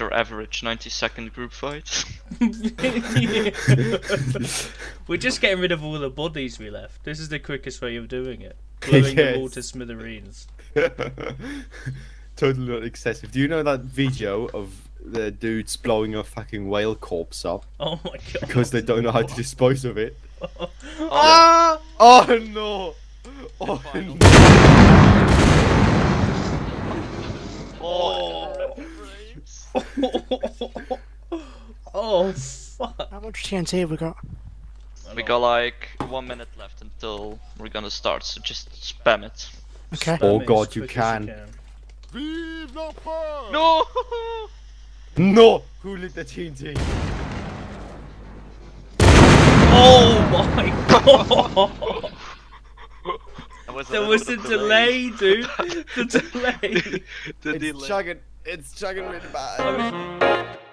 your average 90-second group fight. We're just getting rid of all the bodies we left. This is the quickest way of doing it. Blowing them all to smithereens. Totally not excessive. Do you know that video of the dudes blowing a fucking whale corpse up? Oh my god. Because they don't know how to dispose of it. Ah! Oh no! Oh no! Oh fuck. How much TNT have we got? We got like 1 minute left until we're gonna start, so just spam it. Okay. Oh Spam it god, as you quick as can. Vive l'empereur! No! No! Who lit the TNT? Oh my god! That There was a delay, dude. The delay. The It's delay. chugging. It's chugging really bad.